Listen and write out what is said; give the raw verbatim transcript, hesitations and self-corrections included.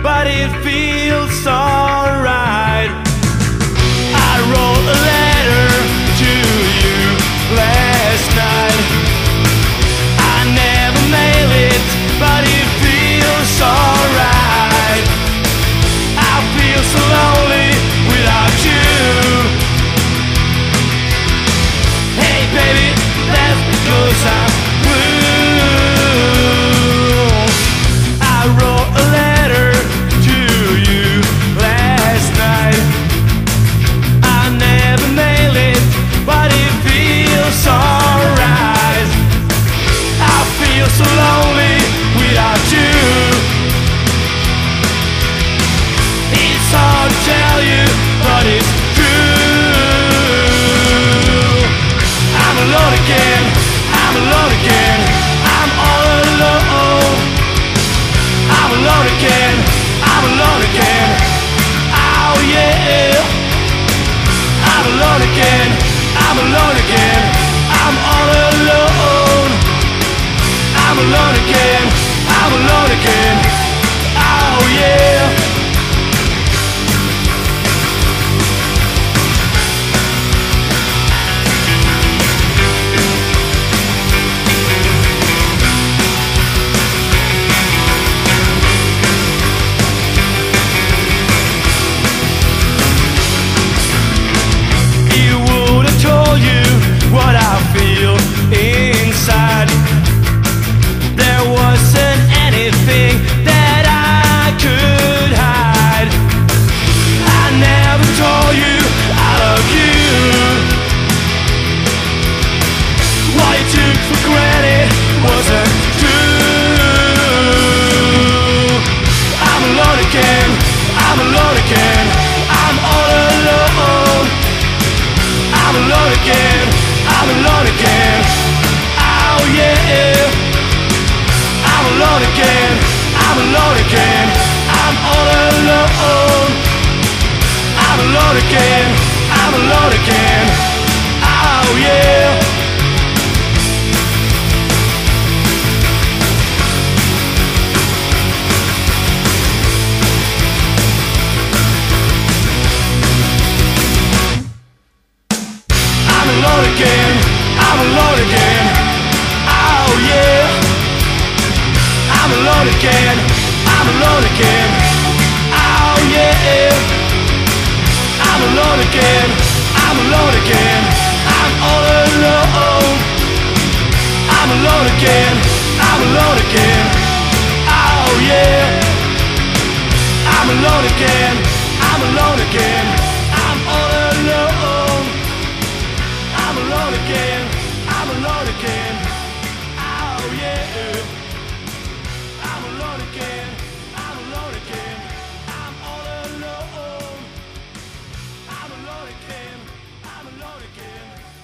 but it feels alright. I wrote a letter to you last night. I never mail it, but it feels alright. I feel so lonely without you. Hey baby, that's because I'm blue. I wrote a letter to you last night. I never mail it, but it feels alright. I feel so lonely without you. It's hard to tell you, but it's true. I'm alone again, I'm alone again, I'm all alone. I'm alone again, I'm alone again, oh yeah. I'm alone again, I'm alone again, I'm all alone. I'm alone again, I'm alone again, oh yeah. What I feel inside. There wasn't anything that I could hide. I never told you I love you. What you took for granted wasn't true. I'm alone again, I'm alone again, I'm all alone. I'm alone again, I'm alone again, oh yeah. I'm alone again, I'm alone again, I'm all alone. I'm alone again, I'm alone again, oh yeah. I'm alone again, I'm alone again, oh yeah. I'm alone again, I'm alone again, oh yeah. I'm alone again, I'm alone again, I'm all alone. I'm alone again, I'm alone again, oh yeah. I'm alone again, I'm alone again, I'm all alone. I'm alone again, I'm alone again, oh yeah. I'm alone again, I'm alone again, I'm all alone. I'm alone again, I'm alone again.